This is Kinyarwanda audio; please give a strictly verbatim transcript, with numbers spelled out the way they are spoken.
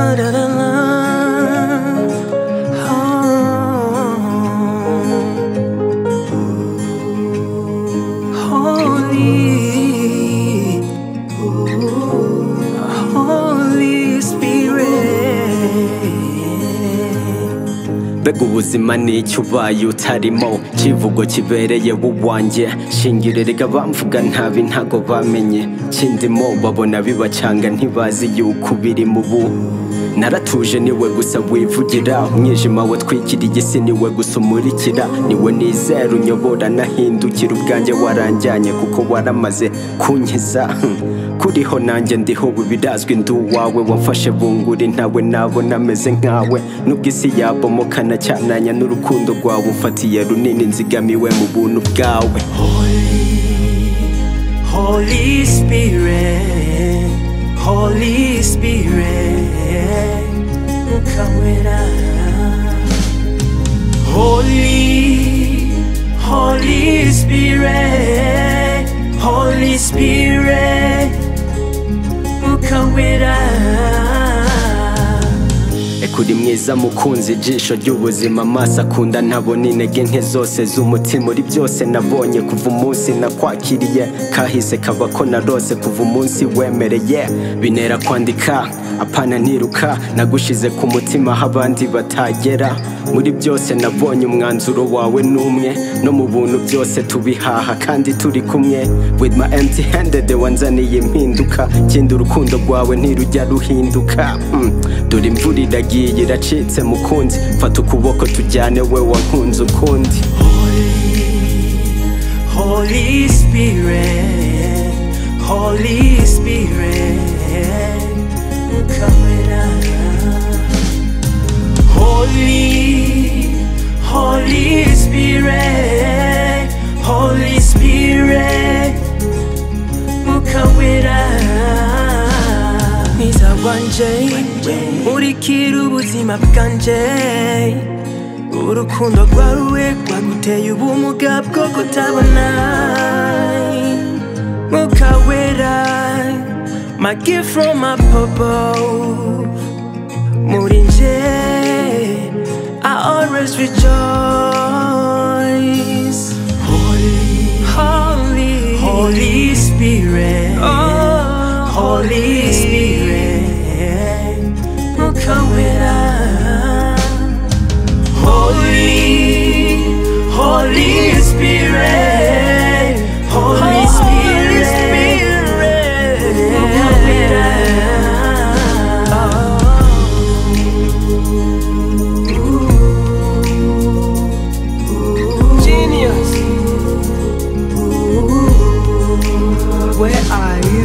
da, da, da. Mbega ubuzima ni icyo ubaye utarimo, icyivugo kibereye wowe wanjye, shingiro erega abamvuga nabi ntago bamenye, ikindimo babona bibacanga ntibazi yuko ubirimo. Ubu naratuje niwe gusa wivugira, umwijima watwikiriye isi niwe gusa umurikira, niwe nizera unyobora nahindukira, ubwanjye waranjyanye kuko waramaze kunkiza. Kuriho nanjye ndiho ubu birazwi ndi uwawe, wamfashe bunguri ntawe nabona ameze nkawe, nubwo isi yabomokana cyananya n'urukundo rwawe, umfatiye runini nzigamiwe mu buntu bwawe. Holy, Holy Spirit, Holy Spirit, Mwuka Wera. Holy, Holy Spirit, Holy Spirit, Mwuka Wera. Ekuri mwiza mukunzi, ijisho ry'ubuzima, amaso akunda ntabona intege nke zose z'umutima, uri byose nabonye kuva umunsi nakwakiriye, kahise kaba ko narose kuva umunsi wemereye, binera kwandika apana ntiruka, nagushize ku mutima aho abandi batagera, muri byose nabonye umwanzuro wawe n'umwe, no mu buntu byose tubihaha kandi turi kumwe, with my empty handed wanzaniye impinduka, kindi urukundo rwawe ntirujya ruhinduka. mm. Dore imvura iragiye iracitse mukunzi, fata ukuboko tujyane we wankunze ukundi. Holy, Holy Spirit, Holy Spirit, Mwuka Wera. Holy, Holy Spirit, Holy Spirit, Mwuka Wera. Mwiza wanjye, umurikira ubuzima bwanjye, urukundo rwawe rwaguteye ubumuga bwo kutabona. Mwuka Wera, my gift from above, muri nje I always rejoice. Holy, Holy, Holy Spirit, oh, Holy Spirit, Mwuka Wera. Holy, Holy Spirit, Holy Spirit, Mwuka Wera. Genius, where are you?